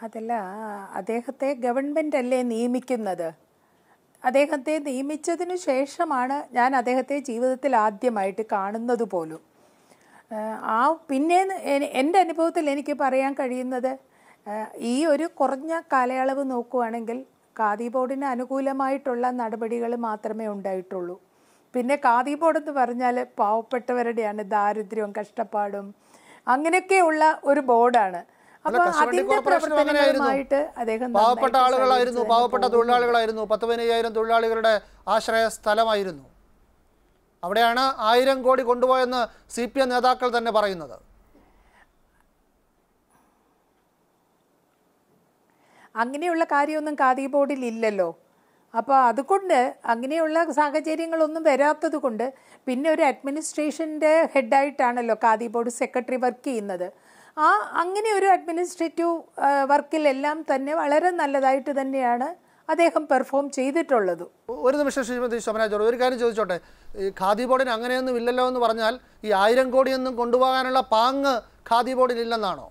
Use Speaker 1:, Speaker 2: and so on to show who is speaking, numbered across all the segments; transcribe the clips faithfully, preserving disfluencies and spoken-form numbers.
Speaker 1: അതല്ല, അദ്ദേഹത്തെ ഗവൺമെൻറ് അല്ലേ നിയമിക്കുന്നത്. അദ്ദേഹത്തെ നിയമിച്ചതിനു ശേഷമാണ് ഞാൻ അദ്ദേഹത്തെ ജീവിതത്തിൽ ആദ്യമായിട്ട് കാണുന്നത് പോലും. ആ പിന്നെ എൻ്റെ അനുഭവത്തിൽ എനിക്ക് പറയാൻ കഴിയുന്നത്, ഈ ഒരു കുറഞ്ഞ കാലയളവ് നോക്കുകയാണെങ്കിൽ ഖാദി ബോർഡിന് അനുകൂലമായിട്ടുള്ള നടപടികൾ മാത്രമേ ഉണ്ടായിട്ടുള്ളൂ. പിന്നെ ഖാദി ബോർഡ് എന്ന് പറഞ്ഞാൽ പാവപ്പെട്ടവരുടെയാണ്, ദാരിദ്ര്യവും കഷ്ടപ്പാടും അങ്ങനെയൊക്കെയുള്ള ഒരു ബോർഡാണ്. അപ്പോൾ അതിൻ്റെ പ്രവർത്തനങ്ങളുമായിട്ട് അദ്ദേഹം
Speaker 2: പാവപ്പെട്ട ആളുകളായിരുന്നു, പാവപ്പെട്ട തൊഴിലാളികളായിരുന്നു, പത്ത് പതിനയ്യായിരം തൊഴിലാളികളുടെ ആശ്രയ സ്ഥലമായിരുന്നു. അവിടെയാണ് ആയിരം കോടി കൊണ്ടുപോയെന്ന് സി പി എം നേതാക്കൾ തന്നെ പറയുന്നത്.
Speaker 1: അങ്ങനെയുള്ള കാര്യമൊന്നും ഖാദി ബോർഡിൽ ഇല്ലല്ലോ. അപ്പോൾ അതുകൊണ്ട് അങ്ങനെയുള്ള സാഹചര്യങ്ങളൊന്നും വരാത്തത് കൊണ്ട് പിന്നെ ഒരു അഡ്മിനിസ്ട്രേഷൻ്റെ ഹെഡായിട്ടാണല്ലോ ഖാദി ബോർഡ് സെക്രട്ടറി വർക്ക് ചെയ്യുന്നത്. ആ അങ്ങനെ ഒരു അഡ്മിനിസ്ട്രേറ്റീവ് വർക്കിലെല്ലാം തന്നെ വളരെ നല്ലതായിട്ട് തന്നെയാണ് അദ്ദേഹം പെർഫോം ചെയ്തിട്ടുള്ളത്.
Speaker 2: ഒരു നിമിഷം ശ്രീമതി ശോഭന ജോർജ്, ഒരു കാര്യം ചോദിച്ചോട്ടെ. ഈ ഖാദി ബോർഡിന് അങ്ങനെയൊന്നും ഇല്ലല്ലോ എന്ന് പറഞ്ഞാൽ ഈ ആയിരം കോടിയൊന്നും കൊണ്ടുപോകാനുള്ള പാങ്ങ് ഖാദി ബോർഡിൽ ഇല്ലെന്നാണോ?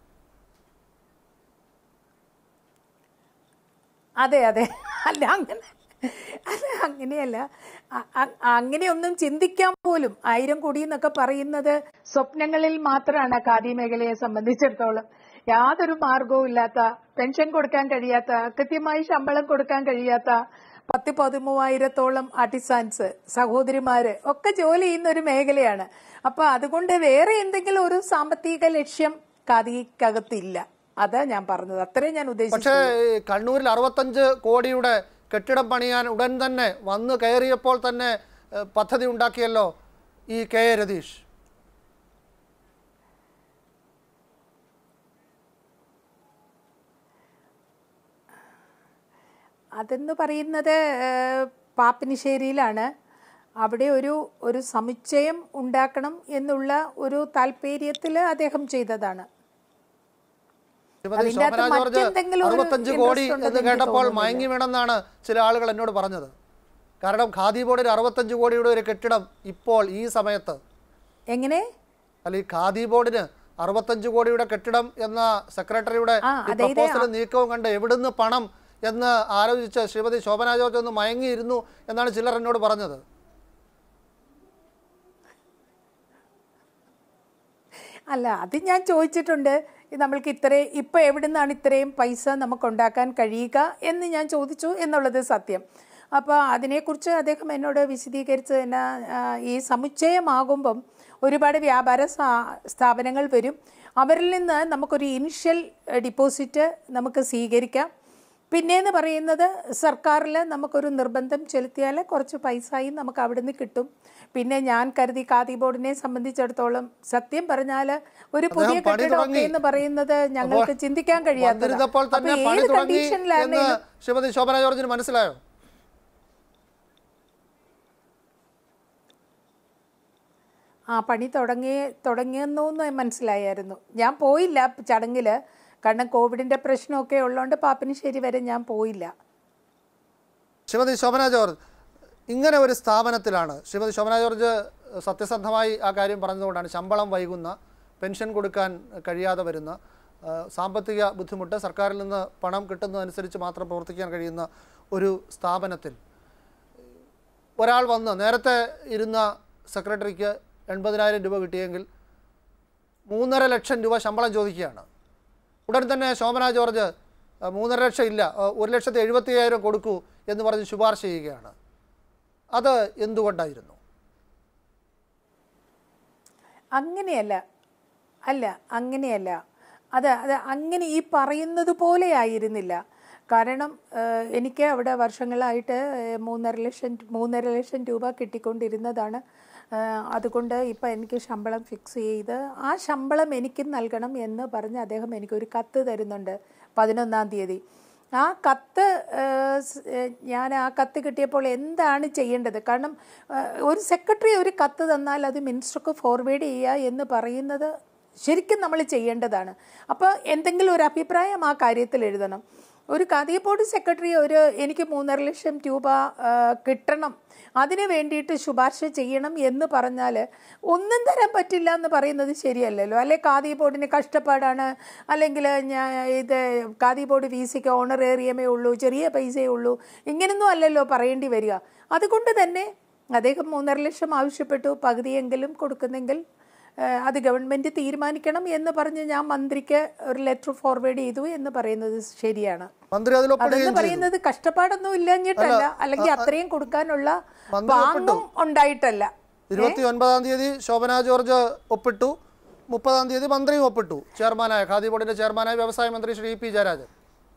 Speaker 1: അതെ അതെ അല്ല അങ്ങനെ അല്ല അങ്ങനെയല്ല. അങ്ങനെയൊന്നും ചിന്തിക്കാൻ പോലും, ആയിരം കോടി എന്നൊക്കെ പറയുന്നത് സ്വപ്നങ്ങളിൽ മാത്രമാണ് ഖാദി മേഖലയെ സംബന്ധിച്ചിടത്തോളം. യാതൊരു മാർഗവും ഇല്ലാത്ത, പെൻഷൻ കൊടുക്കാൻ കഴിയാത്ത, കൃത്യമായി ശമ്പളം കൊടുക്കാൻ കഴിയാത്ത പത്ത് പതിമൂവായിരത്തോളം ആർട്ടിസാൻസ് സഹോദരിമാര് ഒക്കെ ജോലി ചെയ്യുന്ന ഒരു മേഖലയാണ്. അപ്പൊ അതുകൊണ്ട് വേറെ എന്തെങ്കിലും ഒരു സാമ്പത്തിക ലക്ഷ്യം ഖാദിക്കകത്തില്ല. അതാ ഞാൻ പറഞ്ഞത്, അത്രയും ഞാൻ ഉദ്ദേശിച്ചു.
Speaker 2: പക്ഷേ കണ്ണൂരിൽ അറുപത്തഞ്ച് കോടിയുടെ കെട്ടിടം പണിയാൻ ഉടൻ തന്നെ വന്നു കയറിയപ്പോൾ തന്നെ പദ്ധതി ഉണ്ടാക്കിയല്ലോ ഈ കെ എ രതീഷ്.
Speaker 1: അതെന്ന് പറയുന്നത് പാപ്പിനിശ്ശേരിയിലാണ്. അവിടെ ഒരു ഒരു സമുച്ചയം ഉണ്ടാക്കണം എന്നുള്ള ഒരു താല്പര്യത്തിൽ അദ്ദേഹം ചെയ്തതാണ്.
Speaker 2: അറുപത്തഞ്ച് കോടി എന്ന് കേട്ടപ്പോൾ മയങ്ങി വേണമെന്നാണ് ചില ആളുകൾ എന്നോട് പറഞ്ഞത്. കാരണം ഖാദി ബോർഡിൽ അറുപത്തഞ്ച് കോടിയുടെ ഒരു കെട്ടിടം ഇപ്പോൾ ഈ സമയത്ത്
Speaker 1: എങ്ങനെ
Speaker 2: അല്ല, ഈ ഖാദി ബോർഡിന് അറുപത്തഞ്ച് കോടിയുടെ കെട്ടിടം എന്ന സെക്രട്ടറിയുടെ പ്രപ്പോസൽ നീക്കവും കണ്ട് എവിടുന്ന് പണം എന്ന് ആലോചിച്ച് ശ്രീമതി ശോഭന ജോർജ് ഒന്ന് മയങ്ങിയിരുന്നു എന്നാണ് ചിലർ എന്നോട് പറഞ്ഞത്.
Speaker 1: അല്ല, അത് ഞാൻ ചോദിച്ചിട്ടുണ്ട്. നമ്മൾക്ക് ഇത്രയും ഇപ്പം എവിടെ നിന്നാണ് ഇത്രയും പൈസ നമുക്ക് ഉണ്ടാക്കാൻ കഴിയുക എന്ന് ഞാൻ ചോദിച്ചു എന്നുള്ളത് സത്യം. അപ്പോൾ അതിനെക്കുറിച്ച് അദ്ദേഹം എന്നോട് വിശദീകരിച്ച് തന്നെ, ഈ സമുച്ചയമാകുമ്പം ഒരുപാട് വ്യാപാര സ്ഥാപനങ്ങൾ വരും. അവരിൽ നിന്ന് നമുക്കൊരു ഇനിഷ്യൽ ഡിപ്പോസിറ്റ് നമുക്ക് സ്വീകരിക്കാം. പിന്നെയെന്ന് പറയുന്നത് സർക്കാരിൽ നമുക്കൊരു നിർബന്ധം ചെലുത്തിയാൽ കുറച്ച് പൈസയും നമുക്ക് അവിടെ നിന്ന് കിട്ടും. പിന്നെ ഞാൻ കരുതി ഖാദി ബോർഡിനെ സംബന്ധിച്ചിടത്തോളം സത്യം പറഞ്ഞാൽ ഒരു പുതിയ കെട്ടിടമൊക്കെ എന്ന് പറയുന്നത് ഞങ്ങൾക്ക് ചിന്തിക്കാൻ കഴിയാത്തത്. ഏത് കണ്ടീഷനിലാണെങ്കിലും
Speaker 2: ശ്രീമതി ശോഭന ജോർജിന് മനസ്സിലായോ?
Speaker 1: ആ പണി തുടങ്ങി തുടങ്ങിയെന്നൊന്ന് മനസ്സിലായിരുന്നു. ഞാൻ പോയില്ല ചടങ്ങിൽ, കാരണം കോവിഡിന്റെ പ്രശ്നമൊക്കെ ഉള്ളതുകൊണ്ട് പാപ്പിനിശ്ശേരി വരെ ഞാൻ പോയില്ല.
Speaker 2: ശ്രീമതി ശോഭന ജോർജ്, ഇങ്ങനെ ഒരു സ്ഥാപനത്തിലാണ് ശ്രീമതി ശോഭന ജോർജ് സത്യസന്ധമായി ആ കാര്യം പറഞ്ഞതുകൊണ്ടാണ് ശമ്പളം വൈകുന്ന, പെൻഷൻ കൊടുക്കാൻ കഴിയാതെ വരുന്ന, സാമ്പത്തിക ബുദ്ധിമുട്ട്, സർക്കാരിൽ നിന്ന് പണം കിട്ടുന്നതനുസരിച്ച് മാത്രം പ്രവർത്തിക്കാൻ കഴിയുന്ന ഒരു സ്ഥാപനത്തിൽ ഒരാൾ വന്ന് നേരത്തെ ഇരുന്ന സെക്രട്ടറിക്ക് എൺപതിനായിരം രൂപ കിട്ടിയെങ്കിൽ മൂന്നര ലക്ഷം രൂപ ശമ്പളം ചോദിക്കുകയാണ്. ഉടൻ തന്നെ ശോഭന ജോർജ് മൂന്നര ലക്ഷം ഇല്ല, ഒരു ലക്ഷത്തി എഴുപത്തി അയ്യായിരം കൊടുക്കൂ എന്ന് പറഞ്ഞ് ശുപാർശ ചെയ്യുകയാണ്. അത് എന്തുകൊണ്ടായിരുന്നു?
Speaker 1: അങ്ങനെയല്ല അല്ല അങ്ങനെയല്ല അത് അത് അങ്ങനെ ഈ പറയുന്നത് പോലെ ആയിരുന്നില്ല. കാരണം എനിക്ക് അവിടെ വർഷങ്ങളായിട്ട് മൂന്നര ലക്ഷം മൂന്നര ലക്ഷം രൂപ കിട്ടിക്കൊണ്ടിരുന്നതാണ്. അതുകൊണ്ട് ഇപ്പം എനിക്ക് ശമ്പളം ഫിക്സ് ചെയ്ത് ആ ശമ്പളം എനിക്ക് നൽകണം എന്ന് പറഞ്ഞ് അദ്ദേഹം എനിക്കൊരു കത്ത് തരുന്നുണ്ട് പതിനൊന്നാം തീയതി. ആ കത്ത് ഞാൻ ആ കത്ത് കിട്ടിയപ്പോൾ എന്താണ് ചെയ്യേണ്ടത്? കാരണം ഒരു സെക്രട്ടറി ഒരു കത്ത് തന്നാൽ അത് മിനിസ്റ്റർക്ക് ഫോർവേഡ് ചെയ്യുക എന്ന് പറയുന്നത് ശരിക്കും നമ്മൾ ചെയ്യേണ്ടതാണ്. അപ്പോൾ എന്തെങ്കിലും ഒരു അഭിപ്രായം ആ കാര്യത്തിൽ എഴുതണം. ഒരു ഖാദി ബോർഡ് സെക്രട്ടറി ഒരു എനിക്ക് മൂന്നര ലക്ഷം രൂപ കിട്ടണം, അതിന് വേണ്ടിയിട്ട് ശുപാർശ ചെയ്യണം എന്ന് പറഞ്ഞാൽ ഒന്നും തരാൻ പറ്റില്ല എന്ന് പറയുന്നത് ശരിയല്ലല്ലോ. അല്ലെ ഖാദി ബോർഡിന് കഷ്ടപ്പാടാണ്, അല്ലെങ്കിൽ ഞാൻ ഇത് ഖാദി ബോർഡ് വി സിക്ക് ഓണറേറിയമേ ഉള്ളൂ, ചെറിയ പൈസയേ ഉള്ളൂ, ഇങ്ങനൊന്നും അല്ലല്ലോ പറയേണ്ടി വരിക. അതുകൊണ്ട് തന്നെ അദ്ദേഹം മൂന്നര ലക്ഷം ആവശ്യപ്പെട്ടു, പകുതിയെങ്കിലും കൊടുക്കുന്നെങ്കിൽ അത് ഗവൺമെൻറ് തീരുമാനിക്കണം എന്ന് പറഞ്ഞ് ഞാൻ മന്ത്രിക്ക് ഒരു ലെറ്റർ ഫോർവേഡ് ചെയ്തു എന്ന് പറയുന്നത് ശരിയാണ്. അതെന്ന് പറയുന്നത് കഷ്ടപ്പാടൊന്നും ഇല്ലഞ്ഞിട്ടല്ല, അല്ലെങ്കിൽ അത്രയും കൊടുക്കാനുള്ള പാങ്ങും ഉണ്ടായിട്ടല്ല.
Speaker 2: ഇരുപത്തി ഒൻപതാം തീയതി ശോഭന ജോർജ് ഒപ്പിട്ടു, മുപ്പതാം തീയതി മന്ത്രിയും ഒപ്പിട്ടു, ചെയർമാനായ ഖാദി ബോർഡിന്റെ ചെയർമാനായ വ്യവസായ മന്ത്രി ശ്രീ പി ജയരാജൻ.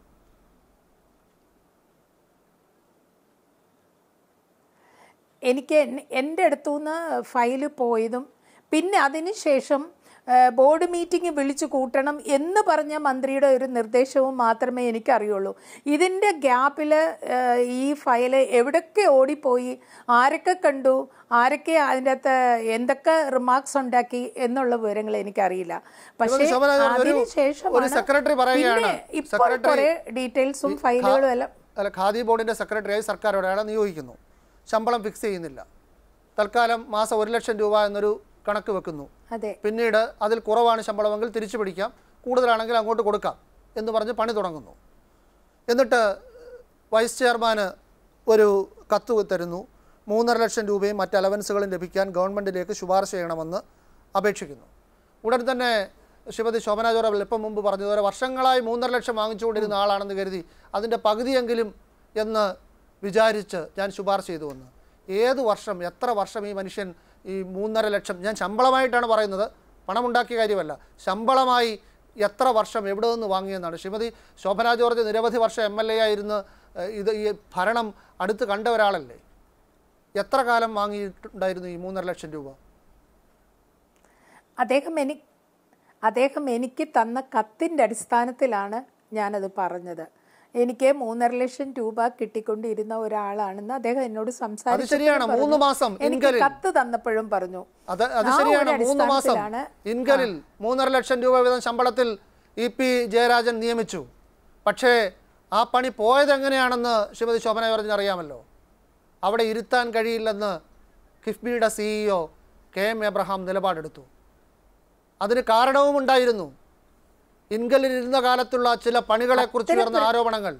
Speaker 1: എനിക്ക് എൻ്റെ അടുത്തുനിന്ന് ഫയല് പോയതും പിന്നെ അതിന് ശേഷം ബോർഡ് മീറ്റിംഗ് വിളിച്ചു കൂട്ടണം എന്ന് പറഞ്ഞ മന്ത്രിയുടെ ഒരു നിർദ്ദേശവും മാത്രമേ എനിക്കറിയുള്ളൂ. ഇതിൻ്റെ ഗ്യാപ്പിൽ ഈ ഫയല് എവിടൊക്കെ ഓടിപ്പോയി, ആരൊക്കെ കണ്ടു, ആരൊക്കെ അതിൻ്റെ അകത്ത് എന്തൊക്കെ റിമാർക്സ് ഉണ്ടാക്കി എന്നുള്ള വിവരങ്ങൾ എനിക്കറിയില്ല. പക്ഷേ അതിന് ശേഷമാണ് ഇപ്പോൾ കുറേ ഡീറ്റെയിൽസും ഫയലുകളും എല്ലാം.
Speaker 2: അല്ല, ഖാദി ബോർഡിന്റെ സെക്രട്ടറിയായി സർക്കാർ ഒരാളെ നിയോഗിക്കുന്നു, ശമ്പളം ഫിക്സ് ചെയ്യുന്നില്ല, തൽക്കാലം മാസം ഒരു ലക്ഷം രൂപ എന്നൊരു കണക്ക് വെക്കുന്നു. പിന്നീട് അതിൽ കുറവാണ് ശമ്പളമെങ്കിൽ തിരിച്ചു പിടിക്കാം, കൂടുതലാണെങ്കിൽ അങ്ങോട്ട് കൊടുക്കാം എന്ന് പറഞ്ഞ് പണി തുടങ്ങുന്നു. എന്നിട്ട് വൈസ് ചെയർമാന് ഒരു കത്ത് തരുന്നു, മൂന്നര ലക്ഷം രൂപയും മറ്റ് അലവൻസുകളും ലഭിക്കാൻ ഗവൺമെൻറ്റിലേക്ക് ശുപാർശ ചെയ്യണമെന്ന് അപേക്ഷിക്കുന്നു. ഉടൻ തന്നെ ശ്രീമതി ശോഭന ജോർജ് ഇപ്പം മുമ്പ് പറഞ്ഞതുപോലെ വർഷങ്ങളായി മൂന്നര ലക്ഷം വാങ്ങിച്ചുകൊണ്ടിരുന്ന ആളാണെന്ന് കരുതി അതിൻ്റെ പകുതിയെങ്കിലും എന്ന് വിചാരിച്ച് ഞാൻ ശുപാർശ ചെയ്തു വന്ന്. ഏത് വർഷം, എത്ര വർഷം ഈ മനുഷ്യൻ ഈ മൂന്നര ലക്ഷം, ഞാൻ ശമ്പളമായിട്ടാണ് പറയുന്നത്, പണമുണ്ടാക്കിയ കാര്യമല്ല, ശമ്പളമായി എത്ര വർഷം എവിടെ നിന്ന് വാങ്ങിയെന്നാണ്. ശ്രീമതി ശോഭന ജോർജ് നിരവധി വർഷം എം എൽ എ ആയിരുന്ന് ഇത് ഈ ഭരണം അടുത്ത് കണ്ട ഒരാളല്ലേ. എത്ര കാലം വാങ്ങിയിട്ടുണ്ടായിരുന്നു ഈ മൂന്നര ലക്ഷം രൂപ?
Speaker 1: അദ്ദേഹം എനിക്ക് അദ്ദേഹം എനിക്ക് തന്ന കത്തിൻ്റെ അടിസ്ഥാനത്തിലാണ് ഞാനത് പറഞ്ഞത്. എനിക്ക് മൂന്നര ലക്ഷം രൂപ കിട്ടിക്കൊണ്ടിരുന്ന ഒരാളാണെന്ന് അദ്ദേഹം എന്നോട് സംസാരിച്ചു. എനിക്ക് കത്ത് തന്നപ്പോഴും പറഞ്ഞു.
Speaker 2: അത് അത് ശരിയാണ്. മൂന്ന് മാസം ഇൻകലിൽ മൂന്നര ലക്ഷം രൂപ വീതം ശമ്പളത്തിൽ ഇ പി ജയരാജൻ നിയമിച്ചു. പക്ഷേ ആ പണി പോയത് എങ്ങനെയാണെന്ന് ശ്രീമതി ശോഭന ജോർജിന് അറിയാമല്ലോ. അവിടെ ഇരുത്താൻ കഴിയില്ലെന്ന് കിഫ്ബിയുടെ സിഇഒ കെ എം എബ്രഹാം നിലപാടെടുത്തു. അതിന് കാരണവും ഉണ്ടായിരുന്നു. ഇൻകലിലിരുന്ന കാലത്തുള്ള ചില പണികളെക്കുറിച്ച് ഉയർന്ന ആരോപണങ്ങൾ.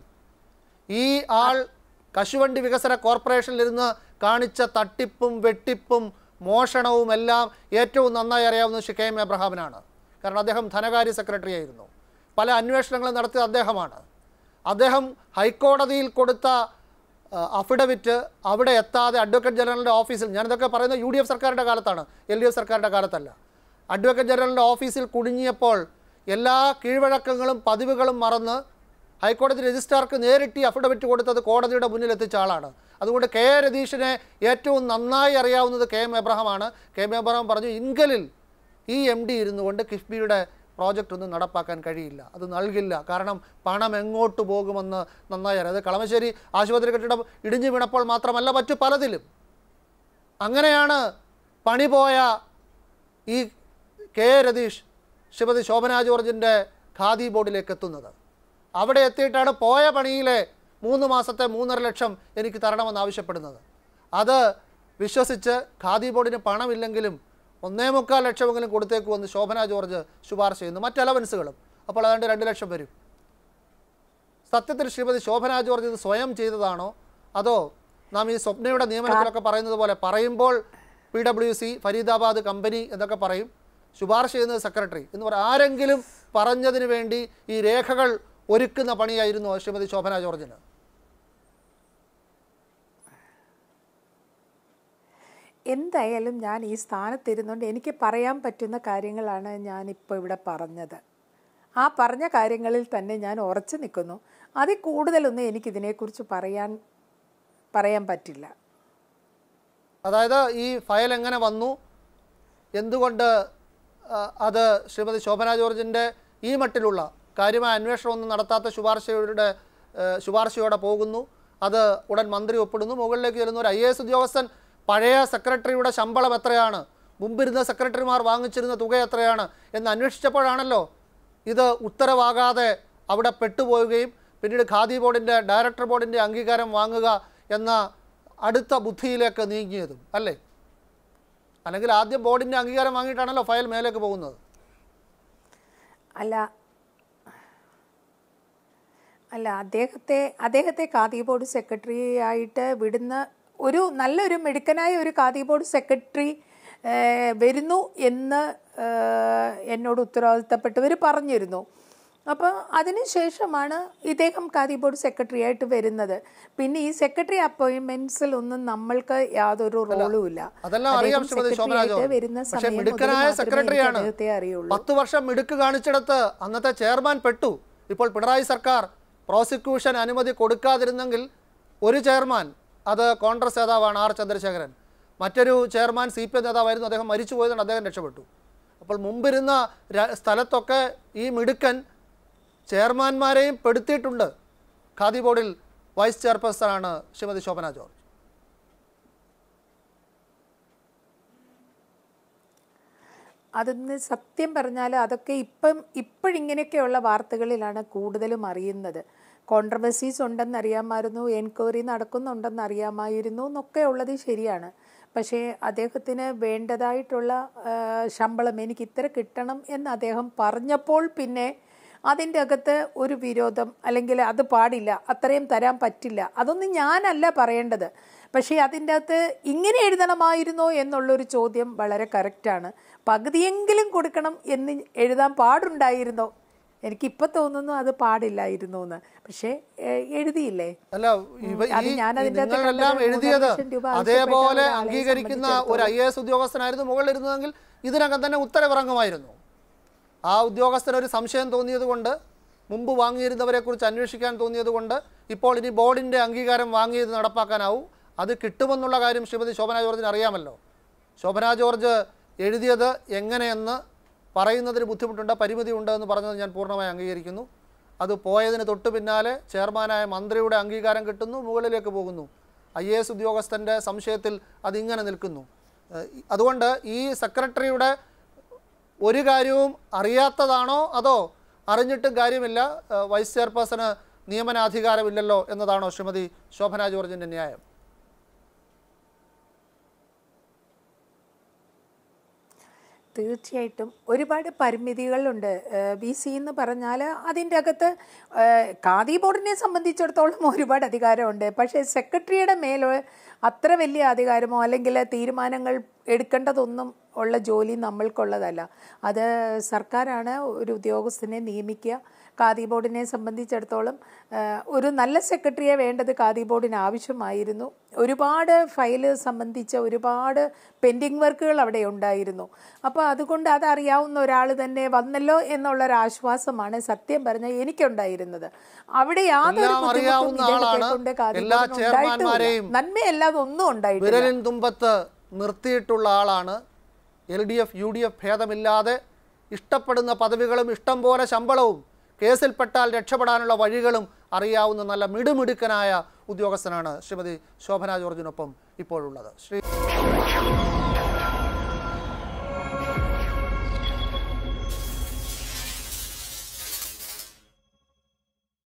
Speaker 2: ഈ ആൾ കശുവണ്ടി വികസന കോർപ്പറേഷനിലിരുന്ന് കാണിച്ച തട്ടിപ്പും വെട്ടിപ്പും മോഷണവും എല്ലാം ഏറ്റവും നന്നായി അറിയാവുന്നത് ശ്രീ കെ എം എബ്രഹാമിനാണ്. കാരണം അദ്ദേഹം ധനകാര്യ സെക്രട്ടറി ആയിരുന്നു. പല അന്വേഷണങ്ങളും നടത്തിയ അദ്ദേഹമാണ്. അദ്ദേഹം ഹൈക്കോടതിയിൽ കൊടുത്ത അഫിഡവിറ്റ് അവിടെ എത്താതെ അഡ്വക്കേറ്റ് ജനറലിൻ്റെ ഓഫീസിൽ, ഞാനിതൊക്കെ പറയുന്നത് യു ഡി എഫ് സർക്കാരിൻ്റെ കാലത്താണ്, എൽ ഡി എഫ് സർക്കാരിൻ്റെ കാലത്തല്ല. അഡ്വക്കേറ്റ് ജനറലിൻ്റെ ഓഫീസിൽ കുടുങ്ങിയപ്പോൾ എല്ലാ കീഴ്വഴക്കങ്ങളും പതിവുകളും മറന്ന് ഹൈക്കോടതി രജിസ്ട്രാർക്ക് നേരിട്ട് അഫിഡവിറ്റ് കൊടുത്തത് കോടതിയുടെ മുന്നിൽ എത്തിച്ച ആളാണ്. അതുകൊണ്ട് കെ എ രതീഷിനെ ഏറ്റവും നന്നായി അറിയാവുന്നത് കെ എം എബ്രഹാമാണ്. കെ എം എബ്രഹാം പറഞ്ഞു, ഇൻകലിൽ ഈ എം ഡി ഇരുന്നു കൊണ്ട് കിഫ്ബിയുടെ പ്രോജക്റ്റ് ഒന്നും നടപ്പാക്കാൻ കഴിയില്ല, അത് നൽകില്ല, കാരണം പണം എങ്ങോട്ട് പോകുമെന്ന് നന്നായി അറിയാം. അത് കളമശ്ശേരി ആശുപത്രി കെട്ടിടം ഇടിഞ്ഞു വീണപ്പോൾ മാത്രമല്ല, മറ്റു പലതിലും. അങ്ങനെയാണ് പണി പോയ ഈ കെ എ രതീഷ് ശ്രീമതി ശോഭന ജോർജിൻ്റെ ഖാദി ബോർഡിലേക്ക് എത്തുന്നത്. അവിടെ എത്തിയിട്ടാണ് പോയ പണിയിലെ മൂന്ന് മാസത്തെ മൂന്നര ലക്ഷം എനിക്ക് തരണമെന്ന് ആവശ്യപ്പെടുന്നത്. അത് വിശ്വസിച്ച് ഖാദി ബോർഡിന് പണമില്ലെങ്കിലും ഒന്നേ മുക്കാൽ ലക്ഷമെങ്കിലും കൊടുത്തേക്കുമെന്ന് ശോഭന ജോർജ് ശുപാർശ ചെയ്യുന്നു, മറ്റ് അലവൻസുകളും. അപ്പോൾ അതുകൊണ്ട് രണ്ട് ലക്ഷം വരും. സത്യത്തിൽ ശ്രീമതി ശോഭന ജോർജ് ഇത് സ്വയം ചെയ്തതാണോ, അതോ നാം ഈ സ്വപ്നയുടെ നിയമനത്തിലൊക്കെ പറയുന്നത് പോലെ പറയുമ്പോൾ P W C Faridabad company എന്നൊക്കെ പറയും, ശുപാർശ ചെയ്യുന്നത് സെക്രട്ടറി എന്ന് പറയും, ആരെങ്കിലും പറഞ്ഞതിന് വേണ്ടി ഈ രേഖകൾ ഒരുക്കുന്ന പണിയായിരുന്നു ശ്രീമതി ശോഭന ജോർജിന്?
Speaker 1: എന്തായാലും ഞാൻ ഈ സ്ഥാനത്തിരുന്നുകൊണ്ട് എനിക്ക് പറയാൻ പറ്റുന്ന കാര്യങ്ങളാണ് ഞാനിപ്പോൾ ഇവിടെ പറഞ്ഞത്. ആ പറഞ്ഞ കാര്യങ്ങളിൽ തന്നെ ഞാൻ ഉറച്ചു നിൽക്കുന്നു. അതിൽ കൂടുതലൊന്നും എനിക്കിതിനെക്കുറിച്ച് പറയാൻ പറയാൻ പറ്റില്ല.
Speaker 2: അതായത് ഈ ഫയൽ എങ്ങനെ വന്നു, എന്തുകൊണ്ട് അത് ശ്രീമതി ശോഭന ജോർജിൻ്റെ ഈ മട്ടിലുള്ള കാര്യമായ അന്വേഷണമൊന്നും നടത്താത്ത ശുപാർശയുടെ ശുപാർശയോടെ പോകുന്നു, അത് ഉടൻ മന്ത്രി ഒപ്പിടുന്നു, മുകളിലേക്ക് ചെല്ലുന്ന ഒരു ഐ എ എസ് ഉദ്യോഗസ്ഥൻ പഴയ സെക്രട്ടറിയുടെ ശമ്പളം എത്രയാണ്, മുമ്പിരുന്ന സെക്രട്ടറിമാർ വാങ്ങിച്ചിരുന്ന തുക എത്രയാണ് എന്ന് അന്വേഷിച്ചപ്പോഴാണല്ലോ ഇത് ഉത്തരവാകാതെ അവിടെ പെട്ടുപോവുകയും പിന്നീട് ഖാദി ബോർഡിൻ്റെ ഡയറക്ടർ ബോർഡിൻ്റെ അംഗീകാരം വാങ്ങുക എന്ന അടുത്ത ബുദ്ധിയിലേക്ക് നീങ്ങിയതും അല്ലേ? അല്ലെങ്കിൽ ആദ്യം ബോർഡിൻ്റെ അംഗീകാരം വാങ്ങിയിട്ടാണല്ലോ ഫയൽ മേലേക്ക് പോകുന്നത്.
Speaker 1: അല്ല അല്ല അദ്ദേഹത്തെ അദ്ദേഹത്തെ ഖാദി ബോർഡ് സെക്രട്ടറി ആയിട്ട് വിടുന്ന ഒരു നല്ലൊരു മിടുക്കനായ ഒരു ഖാദി ബോർഡ് സെക്രട്ടറി വരുന്നു എന്ന് എന്നോട് ഉത്തരവാദിത്തപ്പെട്ടവർ പറഞ്ഞിരുന്നു. അപ്പോൾ അതിനുശേഷമാണ് ഇദ്ദേഹം ഖാദി ബോർഡ് സെക്രട്ടറി ആയിട്ട് വരുന്നത്. പിന്നെ ഈ സെക്രട്ടറി അപ്പോയിൻമെന്റ്സിൽ ഒന്നും നമ്മൾക്ക് യാതൊരു റോളും ഇല്ല.
Speaker 2: വരുന്ന സെക്രട്ടറിയാണ്. പത്ത് വർഷം മിടുക്ക് കാണിച്ചിടത്ത് അന്നത്തെ ചെയർമാൻ പെട്ടു. ഇപ്പോൾ പിണറായി സർക്കാർ പ്രോസിക്യൂഷൻ അനുമതി കൊടുക്കാതിരുന്നെങ്കിൽ ഒരു ചെയർമാൻ, അത് കോൺഗ്രസ് നേതാവാണ് ആർ ചന്ദ്രശേഖരൻ, മറ്റൊരു ചെയർമാൻ സി പി എം നേതാവായിരുന്നു, അദ്ദേഹം മരിച്ചു പോയതുകൊണ്ട് അദ്ദേഹം രക്ഷപ്പെട്ടു. അപ്പോൾ മുമ്പിരുന്ന സ്ഥലത്തൊക്കെ ഈ മിടുക്കൻ ചെയർമാൻമാരെയും പെടുത്തിയിട്ടുണ്ട്. ഖാദി ബോർഡിൽ വൈസ് ചെയർപേഴ്സണാണ് ശ്രീമതി ശോഭന ജോർജ്.
Speaker 1: അതൊന്ന് സത്യം പറഞ്ഞാൽ അതൊക്കെ ഇപ്പം ഇപ്പോഴിങ്ങനെയൊക്കെയുള്ള വാർത്തകളിലാണ് കൂടുതലും അറിയുന്നത്. കോൺട്രവേഴ്സീസ് ഉണ്ടെന്നറിയാമായിരുന്നു, എൻക്വയറി നടക്കുന്നുണ്ടെന്ന് അറിയാമായിരുന്നു എന്നൊക്കെ ഉള്ളത് ശരിയാണ്. പക്ഷേ അദ്ദേഹത്തിന് വേണ്ടതായിട്ടുള്ള ശമ്പളം എനിക്ക് ഇത്ര കിട്ടണം എന്ന് അദ്ദേഹം പറഞ്ഞപ്പോൾ പിന്നെ അതിൻ്റെ അകത്ത് ഒരു വിരോധം, അല്ലെങ്കിൽ അത് പാടില്ല, അത്രയും തരാൻ പറ്റില്ല, അതൊന്നും ഞാനല്ല പറയേണ്ടത്. പക്ഷേ അതിൻ്റെ അകത്ത് ഇങ്ങനെ എഴുതണമായിരുന്നോ എന്നുള്ളൊരു ചോദ്യം വളരെ കറക്റ്റാണ്. പകുതിയെങ്കിലും കൊടുക്കണം എന്ന് എഴുതാൻ പാടുണ്ടായിരുന്നോ? എനിക്കിപ്പോൾ തോന്നുന്നു അത് പാടില്ലായിരുന്നു എന്ന്. പക്ഷേ എഴുതിയില്ലേ?
Speaker 2: അല്ല, എഴുതിയത് അതേപോലെ അംഗീകരിക്കുന്ന ഒരു ഐ എ എസ് ഉദ്യോഗസ്ഥനായിരുന്നു മുകളിലിരുന്നതെങ്കിൽ ഇതിനകം തന്നെ ഉത്തരവിറങ്ങുമായിരുന്നു. ആ ഉദ്യോഗസ്ഥന് ഒരു സംശയം തോന്നിയത് കൊണ്ട്, മുമ്പ് വാങ്ങിയിരുന്നവരെ കുറിച്ച് അന്വേഷിക്കാൻ തോന്നിയത് കൊണ്ട് ഇപ്പോൾ ഇനി ബോർഡിൻ്റെ അംഗീകാരം വാങ്ങിയത് നടപ്പാക്കാനാവും. അത് കിട്ടുമെന്നുള്ള കാര്യം ശ്രീമതി ശോഭന ജോർജിന് അറിയാമല്ലോ. ശോഭന ജോർജ് എഴുതിയത് എങ്ങനെയെന്ന് പറയുന്നതിന് ബുദ്ധിമുട്ടുണ്ട്, പരിമിതിയുണ്ട് എന്ന് പറഞ്ഞത് ഞാൻ പൂർണ്ണമായി അംഗീകരിക്കുന്നു. അത് പോയതിന് തൊട്ട് പിന്നാലെ ചെയർമാനായ മന്ത്രിയുടെ അംഗീകാരം കിട്ടുന്നു, മുകളിലേക്ക് പോകുന്നു. ഐ എ എസ് ഉദ്യോഗസ്ഥൻ്റെ സംശയത്തിൽ അതിങ്ങനെ നിൽക്കുന്നു. അതുകൊണ്ട് ഈ സെക്രട്ടറിയുടെ ഒരു കാര്യവും അറിയാത്തതാണോ അതോ അറിഞ്ഞിട്ടും കാര്യമില്ല, വൈസ് ചെയർപേഴ്സണ് നിയമനാധികാരമില്ലല്ലോ എന്നതാണോ ശ്രീമതി ശോഭന ജോർജിൻ്റെ ന്യായം?
Speaker 1: തീർച്ചയായിട്ടും ഒരുപാട് പരിമിതികളുണ്ട്. വി സി എന്ന് പറഞ്ഞാൽ അതിൻ്റെ അകത്ത് ഖാദി ബോർഡിനെ സംബന്ധിച്ചിടത്തോളം ഒരുപാട് അധികാരമുണ്ട്. പക്ഷേ സെക്രട്ടറിയുടെ മേൽ അത്ര വലിയ അധികാരമോ അല്ലെങ്കിൽ തീരുമാനങ്ങൾ എടുക്കേണ്ടതൊന്നും ഉള്ള ജോലി നമ്മൾക്കുള്ളതല്ല. അത് സർക്കാരാണ് ഒരു ഉദ്യോഗസ്ഥനെ നിയമിക്കുക. ഖാദി ബോർഡിനെ സംബന്ധിച്ചിടത്തോളം ഒരു നല്ല സെക്രട്ടറിയെ വേണ്ടത് ഖാദി ബോർഡിന് ആവശ്യമായിരുന്നു. ഒരുപാട് ഫയല് സംബന്ധിച്ച ഒരുപാട് പെൻഡിങ് വർക്കുകൾ അവിടെ ഉണ്ടായിരുന്നു. അപ്പോൾ അതുകൊണ്ട് അതറിയാവുന്ന ഒരാൾ തന്നെ വന്നല്ലോ എന്നുള്ളൊരാശ്വാസമാണ് സത്യം പറഞ്ഞാൽ എനിക്കുണ്ടായിരുന്നത്. അവിടെ യാതൊരു നന്മയല്ലാതെ ഒന്നും ഉണ്ടായിട്ടില്ല.
Speaker 2: നിർത്തിയിട്ടുള്ള ആളാണ്. L D F U D F ഭേദമില്ലാതെ ഇഷ്ടപ്പെടുന്ന പദവികളും ഇഷ്ടം പോലെ ശമ്പളവും കേസിൽപ്പെട്ടാൽ രക്ഷപ്പെടാനുള്ള വഴികളും അറിയാവുന്ന നല്ല മിടുമിടുക്കനായ ഉദ്യോഗസ്ഥനാണ് ശ്രീമതി ശോഭന ജോർജിനൊപ്പം ഇപ്പോഴുള്ളത്. ശ്രീ